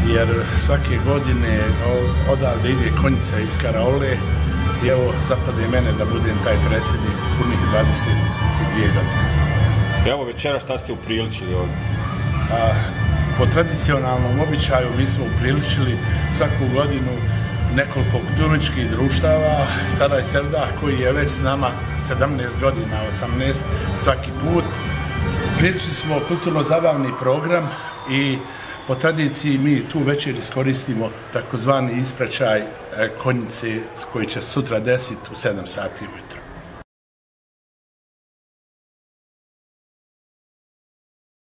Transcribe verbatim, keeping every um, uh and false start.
jer svake godine odavde ide konjica iz Karaole i evo zapade mene da budem taj predsjednik punih dvadeset dvije godine. Evo večera šta ste upriličili ovdje? A, po tradicionalnom običaju mi smo upriličili svaku godinu nekoliko kulturničkih društava, Saraj Sevdah koji je već s nama sedamnaest godina, osamnaest svaki put. Priličili smo kulturno-zabavni program i po tradiciji mi tu večer iskoristimo takozvani ispraćaj konjice koji će sutra desiti u sedam sati ujutro.